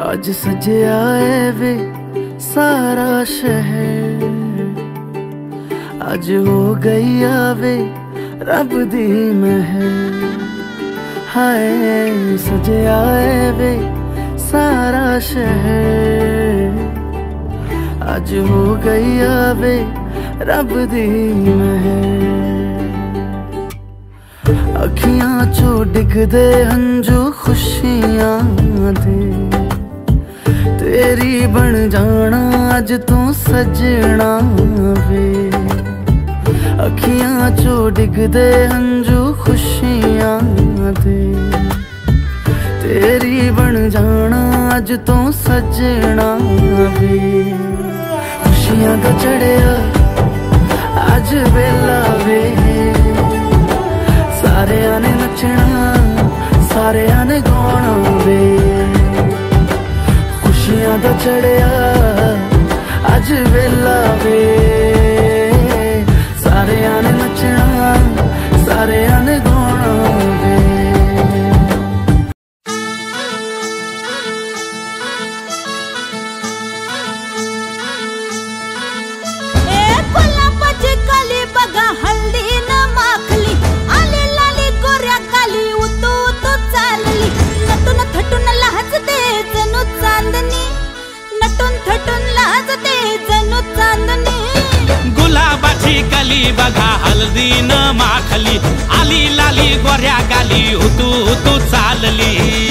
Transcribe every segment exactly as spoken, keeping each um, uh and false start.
आज सजया है वे सारा शहर, आज हो गई आवे रब दी महर। हाय सजया है वे सारा शहर, आज हो गई आवे रब दी महर। अखियां चो डिगदे हंजू खुशियां दे, तेरी बन जाना अज तू सजना वे। अखियां चो डिगदे हंजू खुशियां दे, तेरी बन जाना अज तू सजना वे। खुशियां दा चढ़िया अज वेला वे, सारेयां ने नचना सारेयां ने गाना वे। खुशियां दा चढ़िया अज वेला वे, सारेयां ने नचना सारेयां ने गाना वे। गुलाबाची कली बघा हल्दी न माखली, आली लाली गोऱ्या गाली उतू उतू चालली।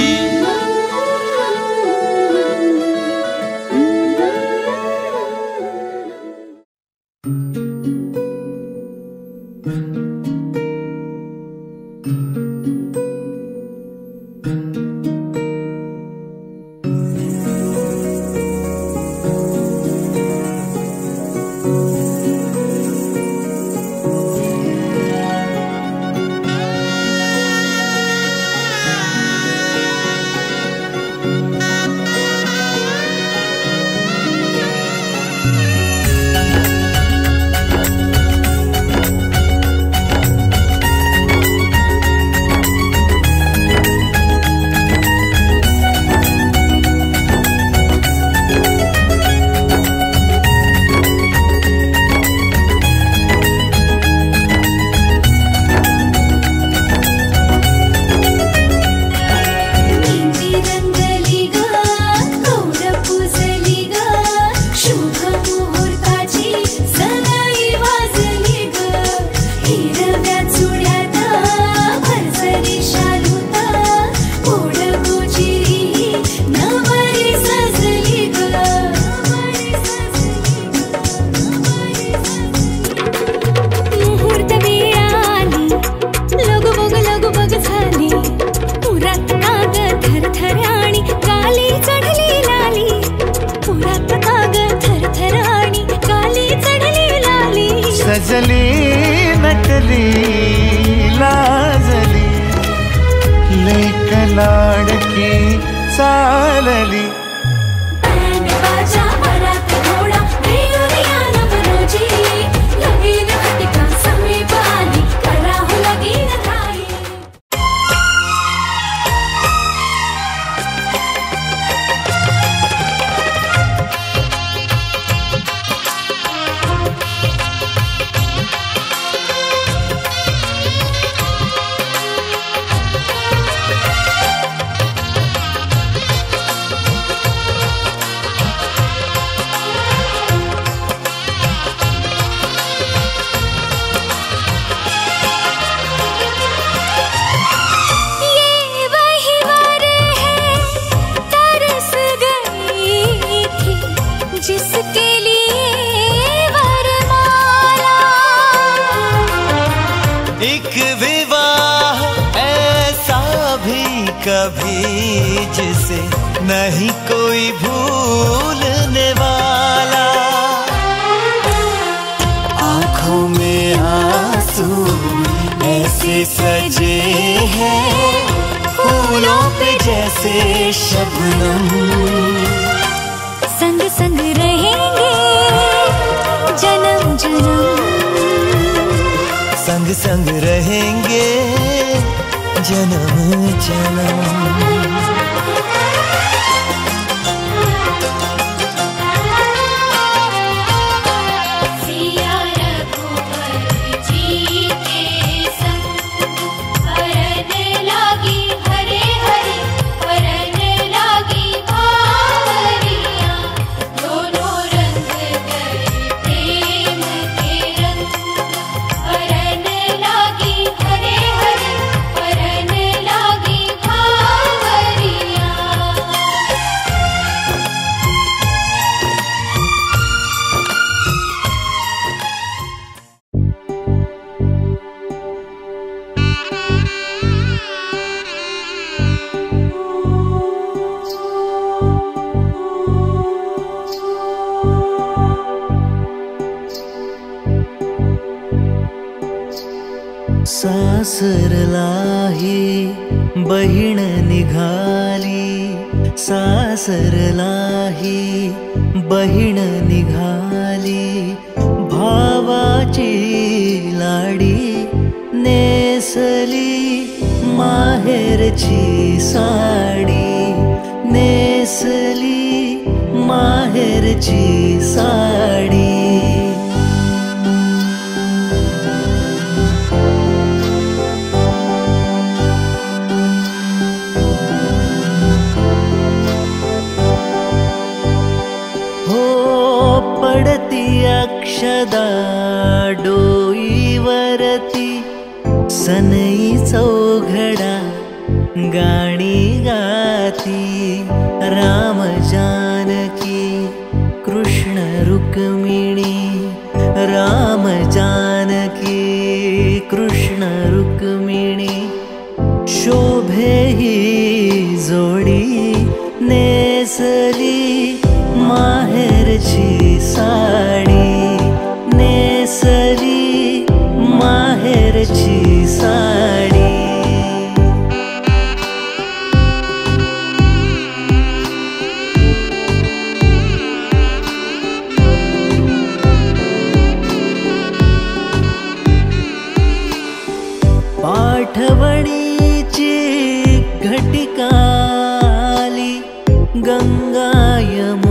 सजली नटली लाजली, लेक लाडकी चालली। कभी जिसे नहीं कोई भूलने वाला, आंखों में आंसू ऐसे सजे हैं फूलों पे जैसे शबनम। संग संग रहेंगे जन्म जन्म, संग संग रहेंगे जन्म जन्म। सासरलाही बहीण निघाली, सासरलाही बहीण निघाली, भावाची लाडी नेसली माहेरची साडी, नेसली माहेरची साडी. पडती अक्षदा डोईवरती, सनई चौघडा गाणी गाती, राम जानकी कृष्ण रुक्मिणी, राम जानकी कृष्ण रुक्मिणी, शोभे ही जोडी नेसली माहेरची साडी, नेसली माहेरची साडी. पाठवणीची घटिकाली, गंगा यमुना